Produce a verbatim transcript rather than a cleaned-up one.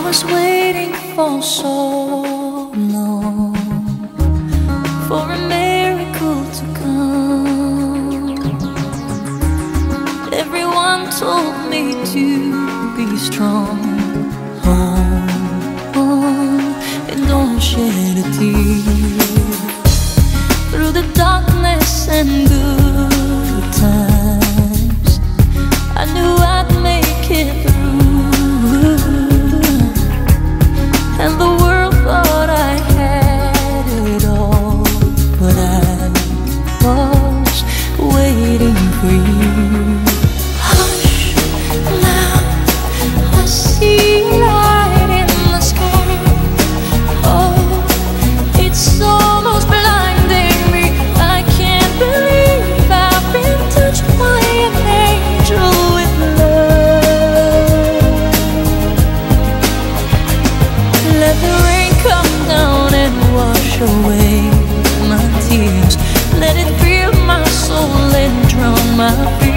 was waiting for so long for a miracle to come. Everyone told me to be strong. Hold on and don't shed a tear. Through the darkness and good times, I knew I'd make it through. And the world thought I had it all, but I was waiting for you. Hush, now I see light in the sky. Oh, it's almost blinding me. I can't believe I've been touched by an angel with love. Let the rain come down and wash away my tears. Let it fill my soul and drown my fears.